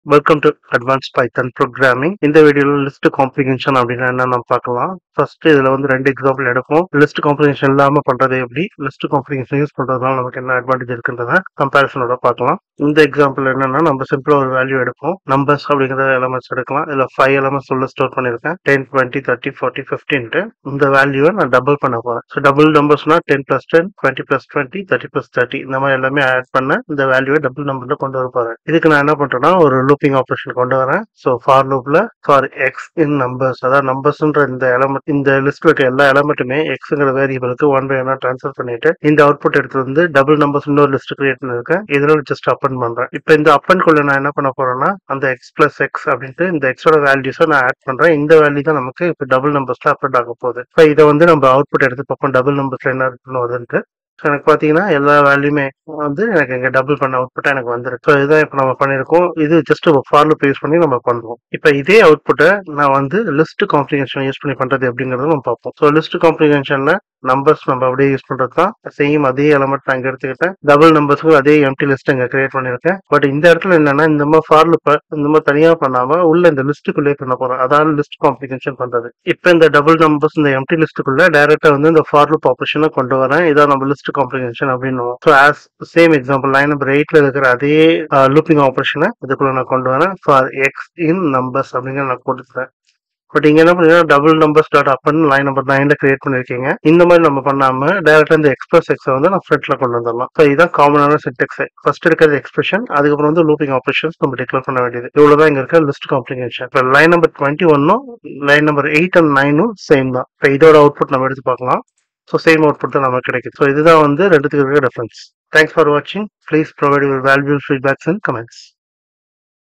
Welcome to advance Python programming. இந்த வீடியோவில் list comprehension அப்படின்னா என்ன நம்ம பார்க்கலாம். ஃபர்ஸ்ட் இதுல வந்து 2 எக்ஸாம்பிள் எடுப்போம். லிஸ்ட் காம்ப்ரிஹென்ஷன் இல்லாம பண்றது எப்படி, லிஸ்ட் காம்ப்ரிஹென்ஷன் யூஸ் பண்றதுனால நமக்கு என்ன அட்வான்டேஜ் இருக்குன்றத கம்பேரிசனோட பார்க்கலாம். இந்த எக்ஸாம்பிள் என்னன்னா, நம்ம சிம்பிளா ஒரு வேல்யூ எடுப்போம். நம்பர்ஸ் அப்படிங்கிற எலமெண்ட்ஸ் எடுக்கலாம். இதுல 5 எலமெண்ட்ஸ் உள்ள ஸ்டோர் பண்ணிருக்கேன். 10, 20, 30, 40, 15. இந்த வேல்யூவை நான் டபுள் பண்ண போறேன். ஸோ டபுள் நம்பர்ஸ்னா 10 + 10, 20 + 20, 30 + 30 இந்த மாதிரி எல்லாமே ஆட் பண்ண இந்த வேல்யூவை டபுள் நம்பர்ல கொண்டு வர போறேன். இதுக்கு நான் என்ன பண்றேன்னா, ஒரு லூப்பிங் ஆபரேஷன் கொண்டு வரேன். ஸோ ஃபார் லூப்ல ஃபார் எக்ஸ் இன் நம்பர்ஸ், அதாவது நம்பர்ஸ்ன்ற இந்த எலமெண்ட், இந்த லிஸ்ட்ல இருக்க எல்லா எலமெண்ட்டுமே எக்ஸ்ங்கிற வேரியபிளுக்கு 1/n ட்ரான்ஸ்ஃபர் பண்ணிட்டு இந்த அவுட்புட் எடுத்து வந்து டபுள் நம்பர்ஸ் இன்னொரு லிஸ்ட் கிரியேட் பண்ணிருக்கேன். இதுல ஜஸ்ட் அப்பன் பண்றேன். இப்போ இந்த அப்பன் குள்ள நான் என்ன பண்ண போறேன்னா, அந்த எக்ஸ் பிளஸ் எக்ஸ் அப்படின்ட்டு இந்த எக்ஸோட வேல்யூஸை நான் ஆட் பண்றேன். இந்த வேல்யூ தான் நமக்கு இப்போ டபுள் நம்பர்ஸ்ல அப்பன் ஆக போகுது. இப்போ இதை வந்து நம்ம அவுட்புட் எடுத்து பார்ப்போம் டபுள் நம்பர்ஸ்ல என்ன இருக்குன்னு வருதுன்ட்டு. ஸோ எனக்கு பார்த்தீங்கன்னா எல்லா வேல்யூமே வந்து எனக்கு இங்கே டபுள் பண்ண அவுட்புட்டாக எனக்கு வந்துருக்கு. ஸோ இதுதான் இப்போ நம்ம பண்ணியிருக்கோம். இது ஜஸ்ட் ஃபார் லூப் யூஸ் பண்ணி நம்ம பண்ணுவோம். இப்போ இதே அவுட்புட்டை நான் வந்து லிஸ்ட் காம்ப்ரிஹென்ஷன் யூஸ் பண்ணி பண்ணுறது எப்படிங்கிறத நம்ம பார்ப்போம். ஸோ லிஸ்ட் காம்ப்ரிஹென்ஷனில் நம்பர்ஸ் நம்ம அப்படியே யூஸ் பண்றது தான். சேம் அதே எலமெண்ட் நான் இங்க எடுத்துக்கிட்டேன். டபுள் நம்பர்ஸ்க்கு அதே எம்டி லிஸ்ட் இங்க கிரியேட் பண்ணிருக்கேன். பட் இந்த இடத்துல என்னன்னா, இந்த மாதிரி ஃபார் லூப் இந்த மாதிரி தனியா பண்ணாம உள்ள இந்த லிஸ்ட்டுக்குள்ளே பண்ண போறேன். அதாவது லிஸ்ட் காம்ப்ரிஹென்ஷன் பண்றது. இப்போ இந்த டபுள் நம்பர்ஸ் இந்த எம்டி லிஸ்ட்டுக்குள்ள டைரக்டா வந்து இந்த ஃபார் லூப் ஆபரேஷனை கொண்டு வரேன். இதான் நம்ம லிஸ்ட் காம்ப்ரிஹென்ஷன் அப்படின்னு. So as same example line number 8ல இருக்கிற அதே லூப்பிங் ஆபரேஷனை இதுக்குள்ள நான் கொண்டு வரேன். ஃபார் எக்ஸ் இன் நம்பர்ஸ் அப்படிங்கிற நான் கொடுத்துறேன். பட் இங்க என்ன பண்ணீங்கன்னா, double numbers dot append line number 9ல கிரியேட் பண்ணிருக்கீங்க. இந்த மாதிரி நம்ம பண்ணாம டைரக்டா இந்த எக்ஸ்பிரஸ் எக்ஸை வந்து நான் ஃப்ரண்ட்ல கொண்டு வந்துடலாம். ஸோ இதுதான் காமனான சின்டெக்ஸ். ஃபர்ஸ்ட் இருக்கிறது எக்ஸ்பிரஷன், அதுக்கப்புறம் வந்து லூப்பிங் ஆபரேஷன்ஸ் நம்ம டிக்ளேர் பண்ண வேண்டியது. இவ்வளவுதான் இங்க இருக்க லிஸ்ட் காம்ப்ரிஹென்ஷன். இப்போ லைன் நம்பர் 21ம் லைன் நம்பர் 8 and 9ம் சேம் தான். இப்போ இதோட அவுட்புட் நம்ம எடுத்து பார்க்கலாம். ஸோ சேம் அவுட்புட் தான் நமக்கு கிடைக்குது. ஸோ இதுதான் வந்து ரெண்டுத்துக்கு இருக்க டிஃபரன்ஸ். தேங்க்ஸ் ஃபார் வாட்சிங். Please provide your valuable feedbacks and comments.